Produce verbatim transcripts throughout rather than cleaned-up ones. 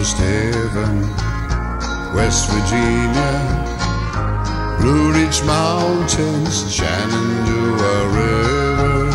almost heaven. West Virginia, Blue Ridge Mountains, Shenandoah River.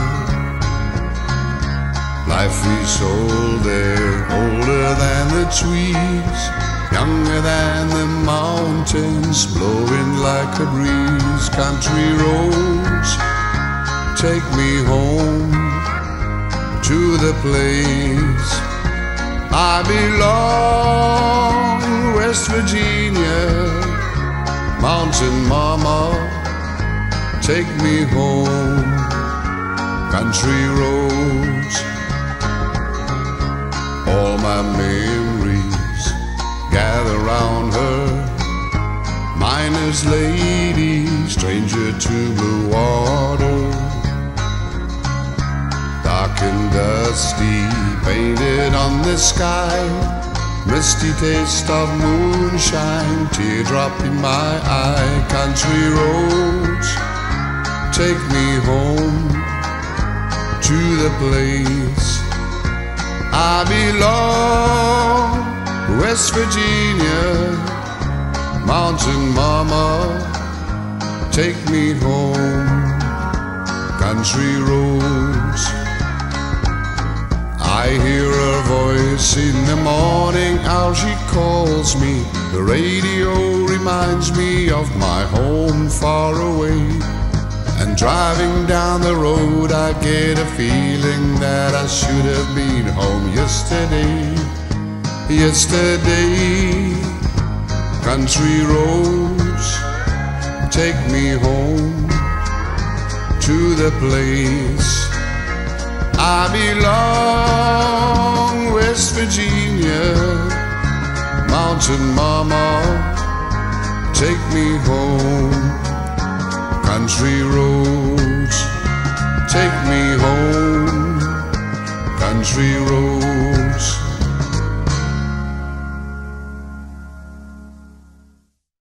Life we sold there, older than the trees, younger than the mountains, blowing like a breeze. Country roads, take me home to the place I belong. West Virginia, mountain mama, take me home. Country roads, all my memories gather round her. Miner's lady, stranger to blue water, dark and dusty, painted on the sky. Misty taste of moonshine, teardrop in my eye. Country roads, take me home to the place I belong. West Virginia, mountain mama, take me home. Country roads, I hear her voice in the morning, how she calls me. The radio reminds me of my home far away. And driving down the road, I get a feeling that I should have been home yesterday. Yesterday, country roads, take me home to the place I belong. West Virginia, mountain mama, take me home. Country roads, take me home. Country roads.